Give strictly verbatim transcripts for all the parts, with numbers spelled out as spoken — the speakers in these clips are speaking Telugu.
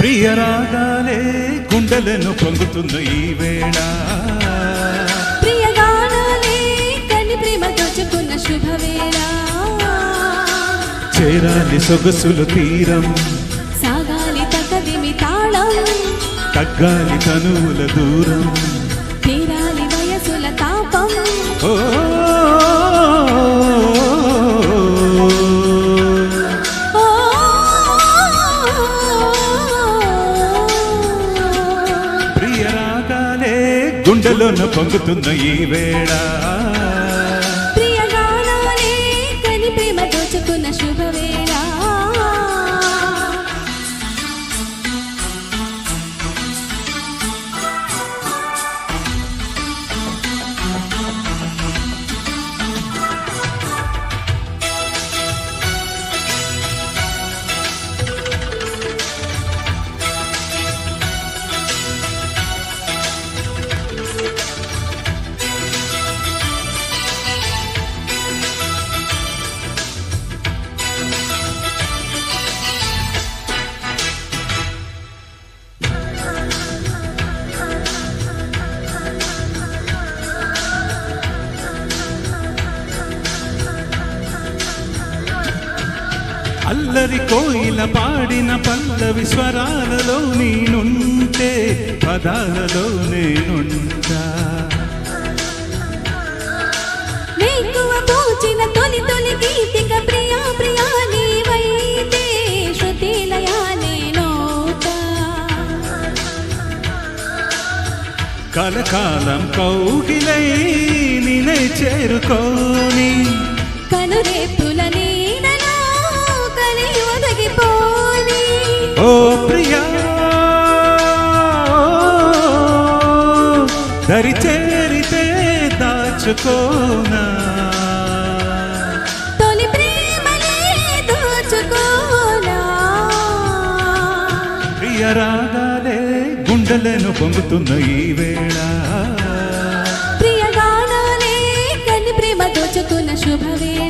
ప్రియ రాగాలే గుండెలను పొంగుతున్న ఈ వేళ ప్రియ గానాలే కన్ని ప్రేమ దోచుకున్న శుభవేళ చేరాలి సొగసులు తీరం సాగాలి తకదిమి తాళం తగ్గాలి తనువుల దూరం తీరాలి వయసుల తాపం ఓ ప్రియ రాగాలే గుండెలోన పొంగుతున్న ఈ వేళ ప్రియ గానాలే కన్ని ప్రేమ దోచుకున్న శుభవేళ అల్లరి కోయిల పాడిన పల్లవి స్వరాలలో నేనుంటే పదాలలో నేనుంటా వేకువ పూచిన తొలి తొలి గీతిక ప్రియా ప్రియా నీవైతే శృతిలయా నేనోటా కలకాలం కౌగిలై నినే చేరుకోని కనురేపుల నీడలో కలి ఒదగిపోని ఓ ప్రియా దరి చేరితే దాచుకోనా తొలి ప్రేమలే దోచుకోనా ప్రియ రాగాలే గుండెలను పొంగుతున్న ఈ వేళ ప్రియ గానాలే కన్ని ప్రేమ దోచుకున్న శుభవేళ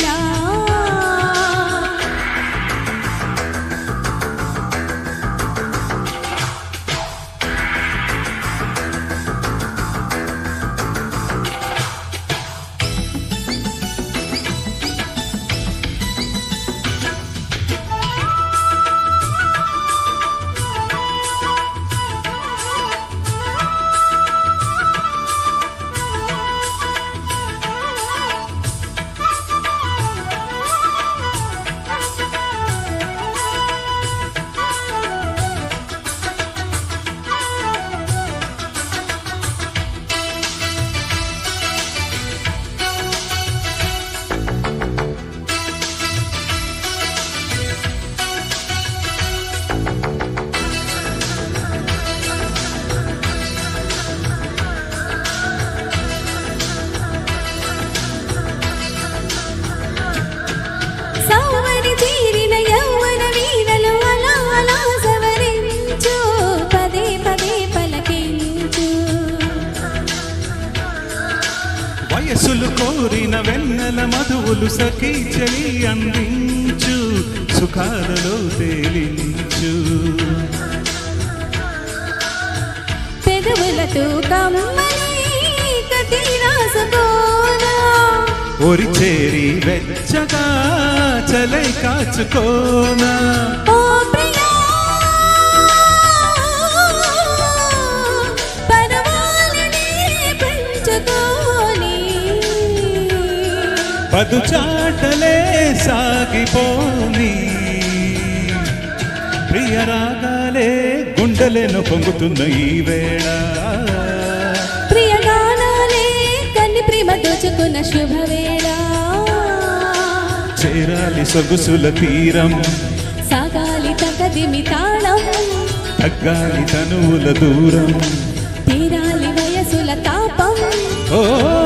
సౌవని తీరిన యౌవన వీణలు అలా అలా సవరించు పదే పదే పలకించు వయసులు కోరిన వెన్నెల మధువులు సఖీ చెలి అందించు సుఖాలలో తేలించు పెదవులతో కమ్మని కటి రాసుకోనా ఒరి చేరి వెచ్చగా చలై కాచుకోనా ఓ ప్రియా పరవాలని పెంచుకోని పదు చాటలే సాగిపోని ప్రియ రాగాలే గుండెలను పొంగుతున్న ఈ వేళ ప్రియ గానాలే కన్ని ప్రేమ దోచుకున్న శుభవేళ చేరాలి సొగసుల తీరం సాగాలి తకదిమి తాళం తగ్గాలి తనువుల దూరం తీరాలి వయసుల తాపం ఓ